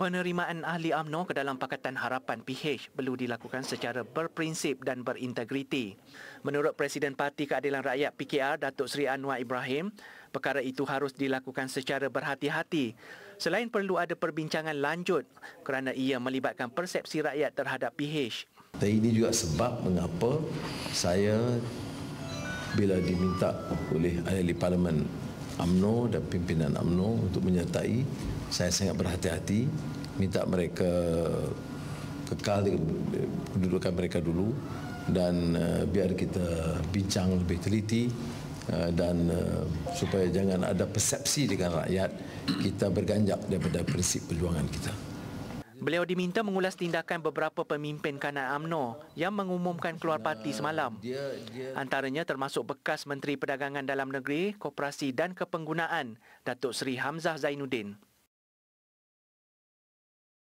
Penerimaan ahli UMNO ke dalam Pakatan Harapan PH perlu dilakukan secara berprinsip dan berintegriti. Menurut Presiden Parti Keadilan Rakyat PKR, Datuk Seri Anwar Ibrahim, perkara itu harus dilakukan secara berhati-hati. Selain perlu ada perbincangan lanjut kerana ia melibatkan persepsi rakyat terhadap PH. Ini juga sebab mengapa saya bila diminta oleh ahli Parlimen UMNO dan pimpinan UMNO untuk menyertai, saya sangat berhati-hati, minta mereka kekal kedudukan mereka dulu dan biar kita bincang lebih teliti dan supaya jangan ada persepsi dengan rakyat kita berganjak daripada prinsip perjuangan kita. Beliau diminta mengulas tindakan beberapa pemimpin kanan UMNO yang mengumumkan keluar parti semalam. Antaranya termasuk bekas Menteri Perdagangan Dalam Negeri, Koperasi dan Kepenggunaan, Datuk Seri Hamzah Zainuddin.